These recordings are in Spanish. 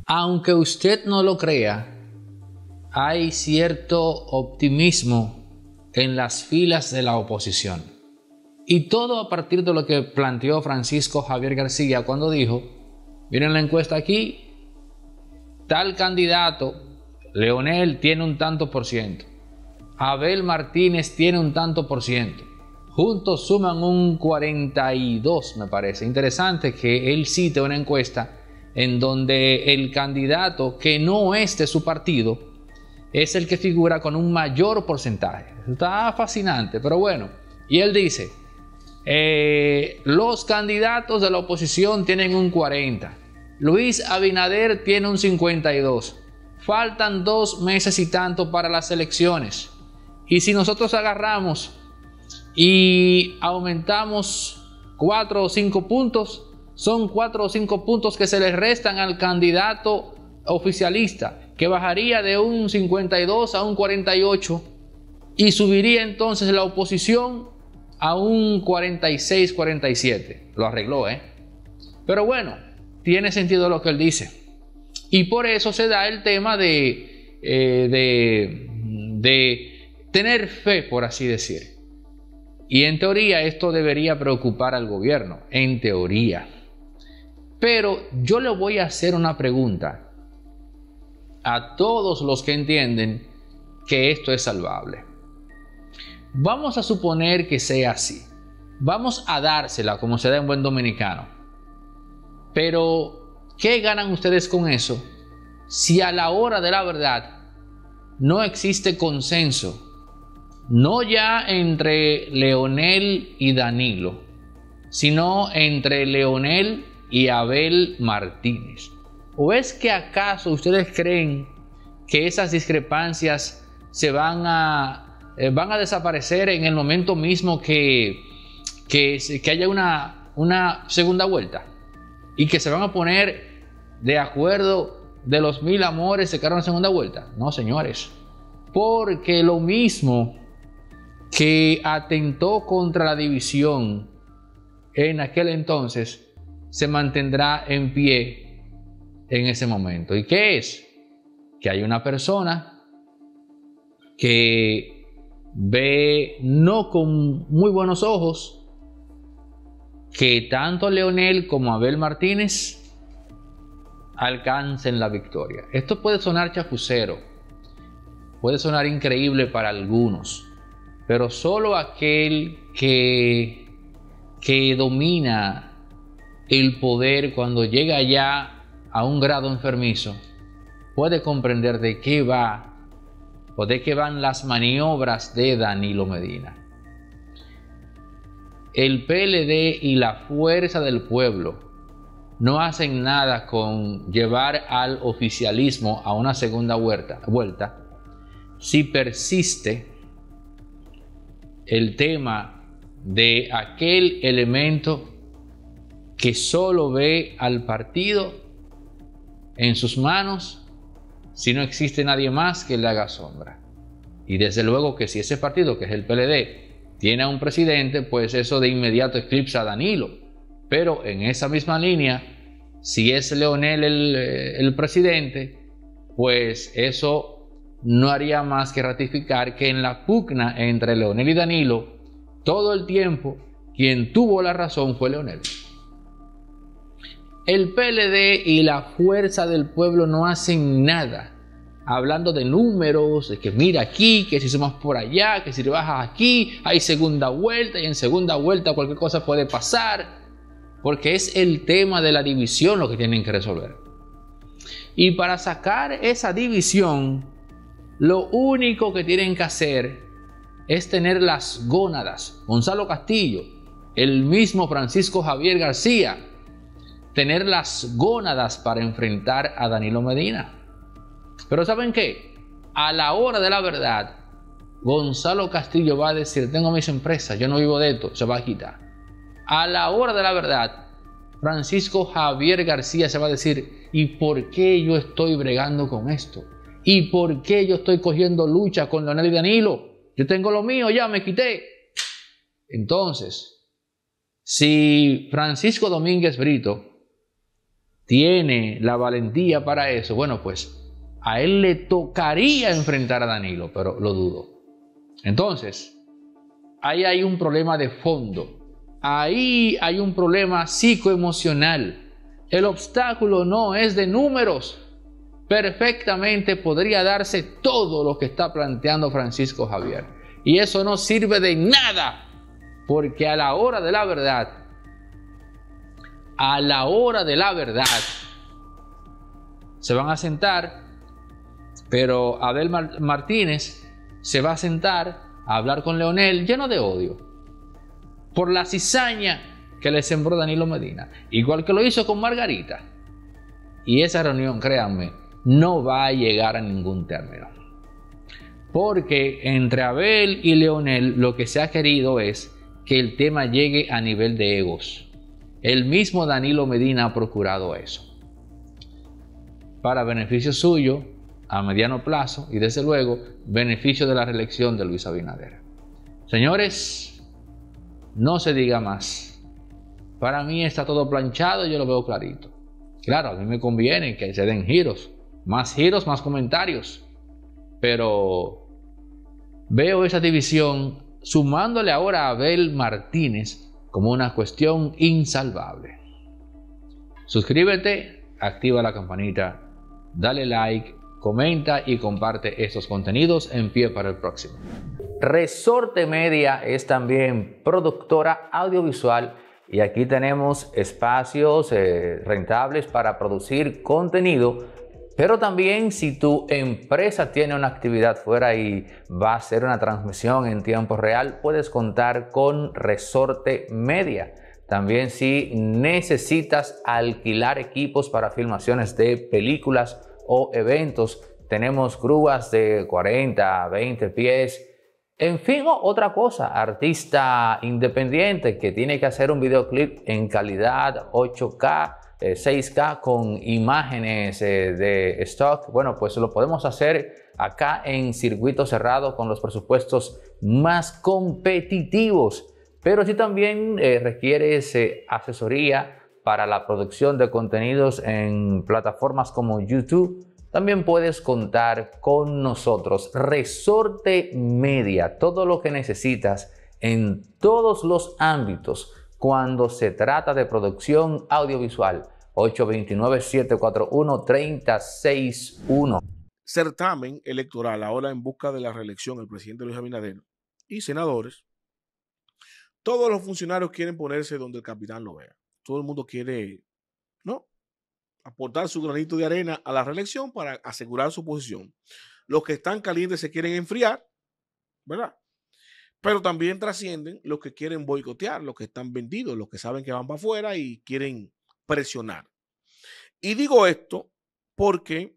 Aunque usted no lo crea, hay cierto optimismo en las filas de la oposición. Y todo a partir de lo que planteó Francisco Javier García cuando dijo, miren la encuesta aquí, tal candidato, Leonel, tiene un tanto por ciento, Abel Martínez tiene un tanto por ciento, juntos suman un 42, me parece. Interesante que él cite una encuesta en donde el candidato que no es de su partido es el que figura con un mayor porcentaje. Está fascinante, pero bueno. Y él dice, los candidatos de la oposición tienen un 40, Luis Abinader tiene un 52, faltan 2 meses y tanto para las elecciones. Y si nosotros agarramos y aumentamos 4 o 5 puntos, son 4 o 5 puntos que se le restan al candidato oficialista, que bajaría de un 52 a un 48 y subiría entonces la oposición a un 46-47. Lo arregló, Pero bueno, tiene sentido lo que él dice. Y por eso se da el tema de tener fe, por así decir. Y en teoría esto debería preocupar al gobierno, en teoría. Pero yo le voy a hacer una pregunta a todos los que entienden que esto es salvable. Vamos a suponer que sea así. Vamos a dársela como se da en buen dominicano. Pero, ¿qué ganan ustedes con eso si a la hora de la verdad no existe consenso? No ya entre Leonel y Danilo, sino entre Leonel y Abel Martínez. ¿O es que acaso ustedes creen que esas discrepancias se van a desaparecer en el momento mismo que haya una segunda vuelta? Y que se van a poner de acuerdo de los 1000 amores se quedaron en segunda vuelta. No, señores. Porque lo mismo que atentó contra la división en aquel entonces se mantendrá en pie en ese momento. ¿Y qué es? Que hay una persona que ve no con muy buenos ojos que tanto Leonel como Abel Martínez alcancen la victoria. Esto puede sonar chapucero, puede sonar increíble para algunos, pero solo aquel que domina el poder cuando llega ya a un grado enfermizo puede comprender de qué va o de qué van las maniobras de Danilo Medina. El PLD y la Fuerza del Pueblo no hacen nada con llevar al oficialismo a una segunda vuelta si persiste el tema de aquel elemento que solo ve al partido en sus manos si no existe nadie más que le haga sombra. Y desde luego que si ese partido, que es el PLD, tiene a un presidente, pues eso de inmediato eclipsa a Danilo. Pero en esa misma línea, si es Leonel el presidente, pues eso no haría más que ratificar que en la pugna entre Leonel y Danilo, todo el tiempo quien tuvo la razón fue Leonel. El PLD y la Fuerza del Pueblo no hacen nada, hablando de números, de que mira aquí, que si sumas por allá, que si le bajas aquí, hay segunda vuelta y en segunda vuelta cualquier cosa puede pasar, porque es el tema de la división lo que tienen que resolver. Y para sacar esa división, lo único que tienen que hacer es tener las gónadas. Gonzalo Castillo, el mismo Francisco Javier García, tener las gónadas para enfrentar a Danilo Medina. Pero ¿saben qué? A la hora de la verdad, Gonzalo Castillo va a decir, tengo mis empresas, yo no vivo de esto, se va a quitar. A la hora de la verdad, Francisco Javier García se va a decir, ¿y por qué yo estoy bregando con esto? ¿Y por qué yo estoy cogiendo lucha con Leonel y Danilo? Yo tengo lo mío, ya me quité. Entonces, si Francisco Domínguez Brito tiene la valentía para eso, bueno, pues a él le tocaría enfrentar a Danilo, pero lo dudo. Entonces, ahí hay un problema de fondo. Ahí hay un problema psicoemocional. El obstáculo no es de números. Perfectamente podría darse todo lo que está planteando Francisco Javier. Y eso no sirve de nada, porque a la hora de la verdad, se van a sentar, pero Abel Martínez se va a sentar a hablar con Leonel lleno de odio por la cizaña que le sembró Danilo Medina, igual que lo hizo con Margarita. Y esa reunión, créanme, no va a llegar a ningún término, porque entre Abel y Leonel lo que se ha querido es que el tema llegue a nivel de egos. El mismo Danilo Medina ha procurado eso para beneficio suyo a mediano plazo y desde luego beneficio de la reelección de Luis Abinader. Señores, no se diga más. Para mí está todo planchado y yo lo veo clarito. Claro, a mí me conviene que se den giros, más comentarios, pero veo esa división sumándole ahora a Abel Martínez como una cuestión insalvable. Suscríbete, activa la campanita, dale like, comenta y comparte estos contenidos en pie para el próximo. Resorte Media es también productora audiovisual y aquí tenemos espacios rentables para producir contenido, pero también si tu empresa tiene una actividad fuera y va a hacer una transmisión en tiempo real, puedes contar con Resorte Media. También si necesitas alquilar equipos para filmaciones de películas o eventos, tenemos grúas de 40, 20 pies. En fin, otra cosa, artista independiente que tiene que hacer un videoclip en calidad 8K, 6K con imágenes de stock, bueno, pues lo podemos hacer acá en circuito cerrado con los presupuestos más competitivos. Pero si también requieres asesoría para la producción de contenidos en plataformas como YouTube, también puedes contar con nosotros. Resorte Media, todo lo que necesitas en todos los ámbitos cuando se trata de producción audiovisual. 829-741-3061. Certamen electoral ahora en busca de la reelección del presidente Luis Abinader y senadores. Todos los funcionarios quieren ponerse donde el capitán lo vea. Todo el mundo quiere, ¿no?, aportar su granito de arena a la reelección para asegurar su posición. Los que están calientes se quieren enfriar, ¿verdad? Pero también trascienden los que quieren boicotear, los que están vendidos, los que saben que van para afuera y quieren presionar. Y digo esto porque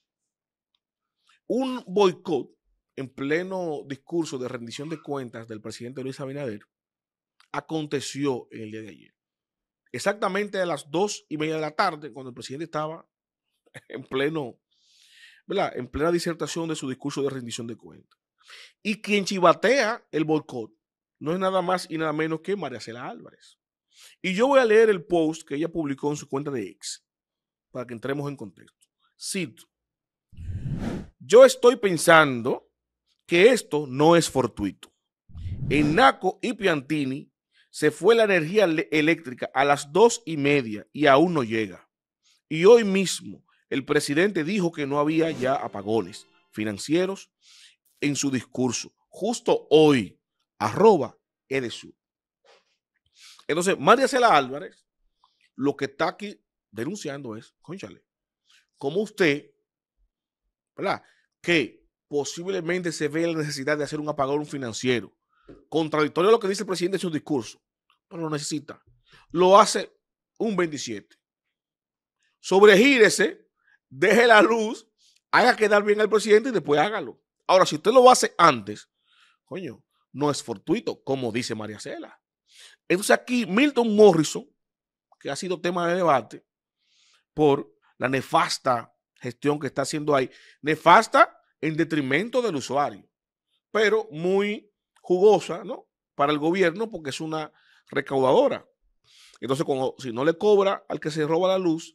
un boicot en pleno discurso de rendición de cuentas del presidente Luis Abinader aconteció en el día de ayer. Exactamente a las 2:30 de la tarde, cuando el presidente estaba en pleno, ¿verdad?, en plena disertación de su discurso de rendición de cuentas. Y quien chivatea el boicot no es nada más y nada menos que Mariacela Álvarez. Y yo voy a leer el post que ella publicó en su cuenta de X para que entremos en contexto. Cito: yo estoy pensando que esto no es fortuito. En Naco y Piantini se fue la energía eléctrica a las 2:30 y aún no llega. Y hoy mismo el presidente dijo que no había ya apagones financieros en su discurso. Justo hoy, @EDESUR. Entonces, Mariacela Álvarez lo que está aquí denunciando es, cónchale, como usted, ¿verdad?, que posiblemente se ve la necesidad de hacer un apagón financiero, contradictorio a lo que dice el presidente en su discurso, pero lo necesita. Lo hace un 27. Sobregírese, deje la luz, haga quedar bien al presidente y después hágalo. Ahora, si usted lo hace antes, coño, no es fortuito, como dice Mariacela. Entonces aquí Milton Morrison, que ha sido tema de debate por la nefasta gestión que está haciendo ahí, nefasta en detrimento del usuario, pero muy jugosa, ¿no?, para el gobierno porque es una recaudadora. Entonces, si no le cobra al que se roba la luz,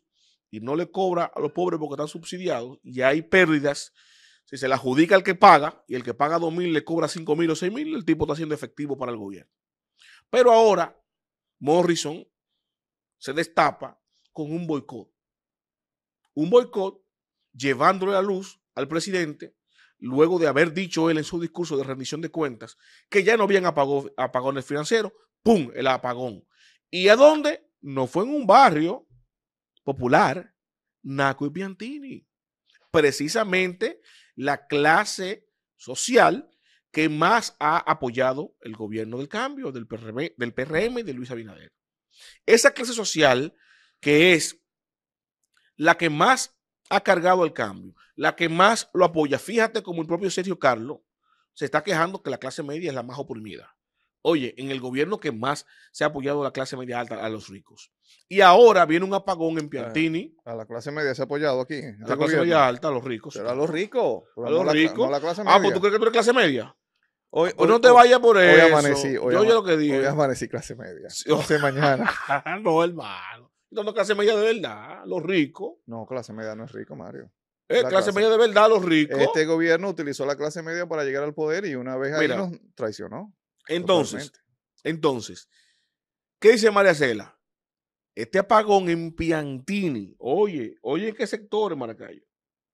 y no le cobra a los pobres porque están subsidiados y hay pérdidas, si se le adjudica al que paga y el que paga 2.000 le cobra 5.000 o 6.000, el tipo está siendo efectivo para el gobierno. Pero ahora Morrison se destapa con un boicot. Un boicot llevándole la luz al presidente luego de haber dicho él en su discurso de rendición de cuentas que ya no habían apagones financieros. ¡Pum! El apagón. ¿Y a dónde? No fue en un barrio popular, Naco y Piantini. Precisamente la clase social que más ha apoyado el gobierno del cambio, del PRM y de Luis Abinader. Esa clase social que es la que más ha cargado el cambio, la que más lo apoya. Fíjate como el propio Sergio Carlos se está quejando que la clase media es la más oprimida. Oye, en el gobierno que más se ha apoyado a la clase media alta, a los ricos. Y ahora viene un apagón en Piantini. A la clase media se ha apoyado aquí. A la clase media alta, a los ricos. Pero a los ricos. A los ricos. No a la clase media. Ah, pues tú crees que tú eres clase media. Hoy no te vayas por eso. Hoy amanecí. Yo lo que dije. Hoy amanecí clase media. No sé mañana. No, hermano. No, clase media de verdad, los ricos. No, clase media no es rico, Mario. Clase media de verdad, los ricos. Este gobierno utilizó la clase media para llegar al poder y una vez ahí nos traicionó. Entonces, ¿qué dice María Cela? Este apagón en Piantini, oye, ¿en qué sector en Maracayo?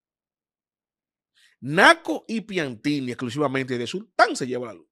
Naco y Piantini, exclusivamente de Sultán, se lleva la luz.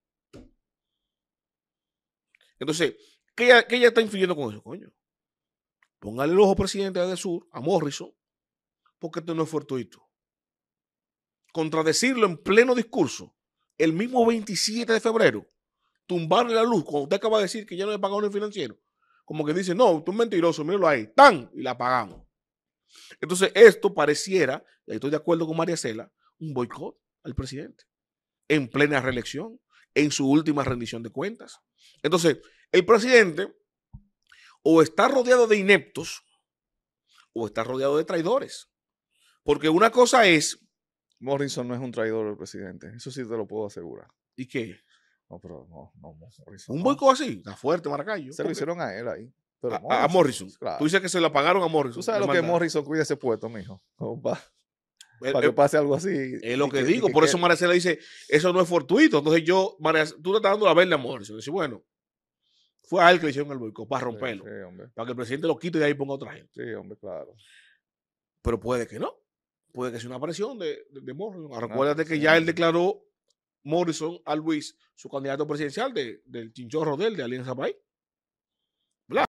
Entonces, ¿qué ella está influyendo con eso, coño? Póngale el ojo, presidente de Sur, a Morrison, porque esto no es fortuito. Contradecirlo en pleno discurso, el mismo 27 de febrero, tumbarle la luz, cuando usted acaba de decir que ya no hay apagón financiero, como que dice, no, tú es mentiroso, míralo ahí, ¡tan! Y la apagamos. Entonces, esto pareciera, y estoy de acuerdo con María Cela, un boicot al presidente, en plena reelección, en su última rendición de cuentas. Entonces, el presidente o está rodeado de ineptos o está rodeado de traidores. Porque una cosa es... Morrison no es un traidor del presidente, eso sí te lo puedo asegurar. ¿Y qué? No, pero no, Morrison. Un boicot así, está fuerte, Maracayo. Se lo hicieron a él ahí. Pero a Morrison. Claro. Tú dices que se lo pagaron a Morrison. Tú sabes lo que Morrison cuida ese puesto, mijo. Para que pase algo así. Es lo que digo. Por eso María Cela dice, eso no es fortuito. Entonces tú le estás dando la verde a Morrison. Dice, bueno, fue a él que le hicieron el boicot para romperlo. Sí, para que el presidente lo quite y de ahí ponga otra gente. Sí, hombre, claro. Pero puede que no. Puede que sea una presión de Morrison. Recuérdate que ya él declaró Morrison a Luis su candidato presidencial del chinchorro de Alianza País.